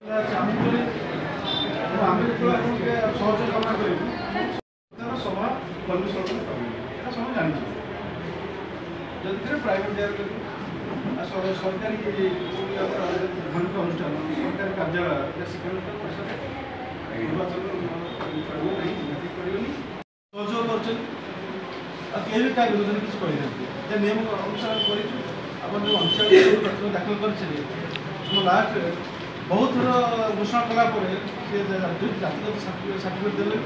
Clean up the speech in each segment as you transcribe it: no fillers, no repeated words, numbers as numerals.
सरकारी अनुष्ठान सरकारी कार्यालय शिक्षानुष्ठान निर्वाचन सहयोग कर विरोध किसी कहना नियम अनुसार कर दाखिल कर लास्ट बहुत थर घोषणा कलापर जातिगत सर्टिफिकेट देले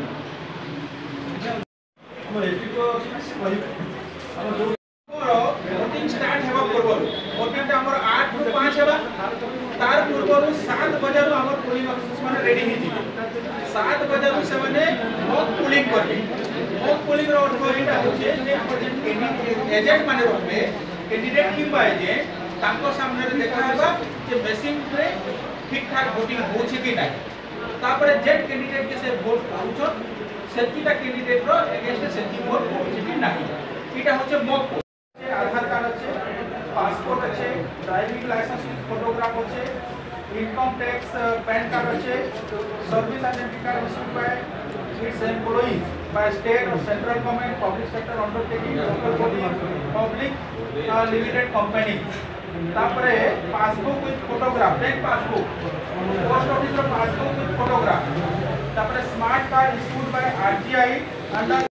वोटिंग स्टार्ट हेबा पूर्व वोटिंग हमर 8 रु 5 हेबा तार पूर्व 7 बजे रु हमर पोलिंग ऑफिसर्स माने रेडी हे जिवे 7 बजे रु से माने मॉक पोलिंग करबे मॉक पोलिंग रो अर्थ एटा होचे जे हमर जे एजेंट माने रहबे कैंडिडेट किबा एजेंट ताको सामने रे देखा हेबा जे मशीन रे ठीक ठाक वोटिंग होचे कि नाही तापर जे कैंडिडेट के से वोट पाउछो सेतिटा कैंडिडेट रो अगेंस्ट सेति वोट होचे कि नाही एटा होचे मॉक आधार कार्ड अच्छे पासपोर्ट अच्छे ड्राइविंग लाइसेंस फोटोग्राफ अच्छे इनकम टैक्स पैन कार्ड अच्छे service identity card issued by its employees by state और central government public sector undertaking local body public limited company तापरे passbook with photograph bank passbook post office रो passbook with photograph तापरे smart card issued by RTI under